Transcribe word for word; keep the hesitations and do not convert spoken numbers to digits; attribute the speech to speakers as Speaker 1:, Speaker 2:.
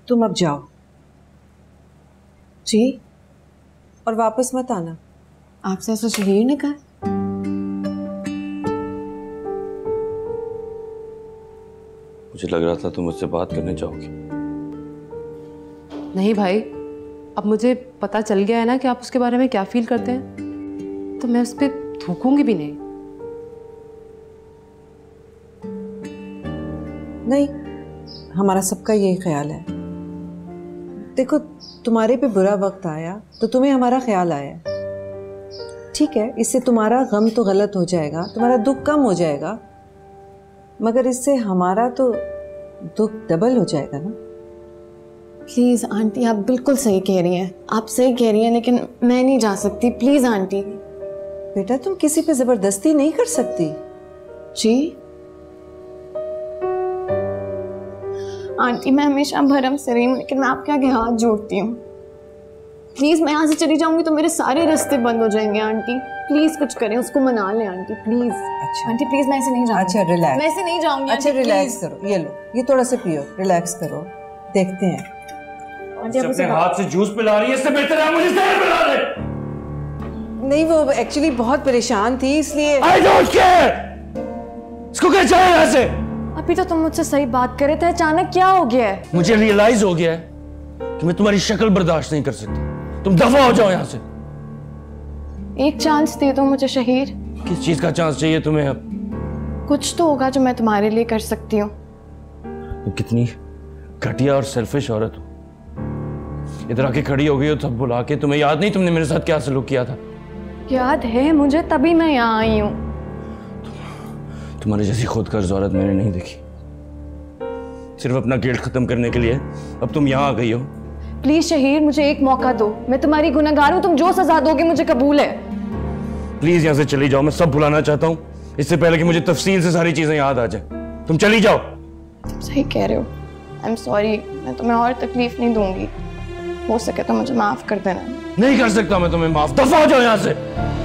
Speaker 1: तुम अब जाओ
Speaker 2: जी,
Speaker 1: और वापस मत आना।
Speaker 2: आपसे ऐसा शहीर ने कहा?
Speaker 3: मुझे लग रहा था तुम मुझसे बात करने चाहोगी।
Speaker 4: नहीं भाई, अब मुझे पता चल गया है ना कि आप उसके बारे में क्या फील करते हैं, तो मैं उस पर थूकूंगी भी नहीं।
Speaker 1: नहीं, हमारा सबका यही ख्याल है। देखो, तुम्हारे पे बुरा वक्त आया तो तुम्हें हमारा ख्याल आया, ठीक है। इससे तुम्हारा गम तो गलत हो जाएगा, तुम्हारा दुख कम हो जाएगा, मगर इससे हमारा तो दुख डबल हो जाएगा ना।
Speaker 2: प्लीज आंटी, आप बिल्कुल सही कह रही हैं, आप सही कह रही हैं, लेकिन मैं नहीं जा सकती। Please aunty.
Speaker 1: बेटा, तुम किसी पे जबरदस्ती नहीं कर सकती।
Speaker 2: जी आंटी, मैं हमेशा भरम से रही हूँ, लेकिन मैं आपके आगे हाथ जोड़ती हूँ। प्लीज, मैं यहाँ से चली जाऊंगी तो मेरे सारे रास्ते बंद हो जाएंगे। आंटी प्लीज कुछ करें, उसको मना लें आंटी प्लीज।
Speaker 1: अच्छा
Speaker 2: आंटी प्लीज, मैं ऐसे नहीं जाऊंगी।
Speaker 1: अच्छा रिलैक्स,
Speaker 2: मैं ऐसे नहीं जाऊंगी।
Speaker 1: अच्छा रिलैक्स करो, ये लो, ये थोड़ा सा पियो, रिलैक्स करो, देखते हैं।
Speaker 2: आंटी
Speaker 3: अपने हाथ से जूस पिला रही है, इससे बेहतर है मुझे जहर पिला दे।
Speaker 1: नहीं, वो एक्चुअली बहुत परेशान थी, इसलिए।
Speaker 3: I don't care! इसको क्या चाहिए यहाँ से?
Speaker 2: अभी तो तुम मुझसे सही बात कर रहे थे, अचानक क्या हो गया है?
Speaker 3: मुझे रियलाइज हो गया है कि मैं तुम्हारी शक्ल बर्दाश्त नहीं कर सकती। तुम दफा हो जाओ यहाँ से।
Speaker 2: एक चांस दे दो मुझे शहीर।
Speaker 3: किस चीज का चांस चाहिए तुम्हें अब?
Speaker 2: कुछ तो होगा जो मैं तुम्हारे लिए कर सकती हूँ।
Speaker 3: तुम कितनी घटिया और सेल्फिश औरत हो। इधर आके खड़ी हो गई हो तब बुला के। तुम्हें याद नहीं तुमने मेरे साथ क्या सलूक किया था?
Speaker 2: याद है मुझे, तभी मैं यहाँ आई हूँ।
Speaker 3: तुम्हारी जैसी खुदगर्ज औरत मैंने नहीं देखी। सिर्फ अपना गिल्ट खत्म करने के लिए अब तुम यहाँ आ गई हो।
Speaker 2: प्लीज शहीर, मुझे एक मौका दो, मैं तुम्हारी गुनहगार हूँ, तुम जो सजा दोगे मुझे कबूल है।
Speaker 3: प्लीज यहाँ से चली जाओ, मैं सब भुलाना चाहता हूँ, इससे पहले कि मुझे तफसील से सारी चीजें याद आ जाए। तुम चली जाओ।
Speaker 2: तुम सही कह रहे हो, आई एम सॉरी, मैं तुम्हें और तकलीफ नहीं दूंगी। हो सके तो मुझे माफ कर देना।
Speaker 3: नहीं कर सकता मैं तुम्हें माफ, दफा हो जाओ यहाँ से।